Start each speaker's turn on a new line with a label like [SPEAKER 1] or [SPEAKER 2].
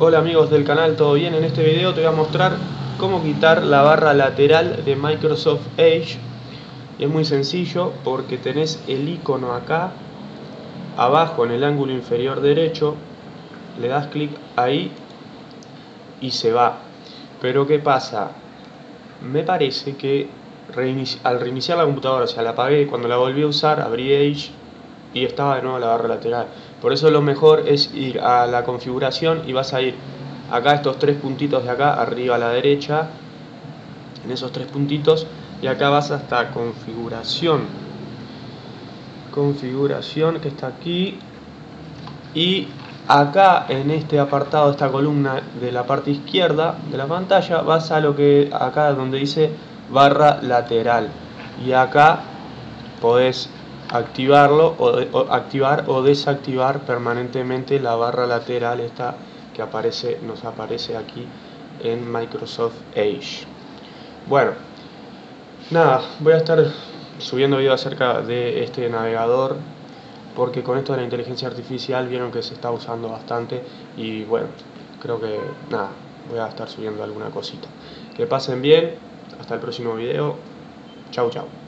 [SPEAKER 1] Hola amigos del canal, ¿todo bien? En este video te voy a mostrar cómo quitar la barra lateral de Microsoft Edge. Y es muy sencillo porque tenés el icono acá abajo en el ángulo inferior derecho, le das clic ahí y se va. Pero ¿qué pasa? Me parece que al reiniciar la computadora, o sea, la apagué, cuando la volví a usar abrí Edge y estaba de nuevo la barra lateral. Por eso lo mejor es ir a la configuración y vas a ir acá, estos tres puntitos de acá, arriba a la derecha, en esos tres puntitos, y acá vas hasta configuración, que está aquí, y acá en este apartado, esta columna de la parte izquierda de la pantalla, vas a lo que acá donde dice barra lateral, y acá podés activarlo o activar o desactivar permanentemente la barra lateral esta que nos aparece aquí en Microsoft Edge. Bueno, nada, voy a estar subiendo videos acerca de este navegador porque con esto de la inteligencia artificial vieron que se está usando bastante y bueno, creo que nada, voy a estar subiendo alguna cosita. Que pasen bien, hasta el próximo video, chau chau.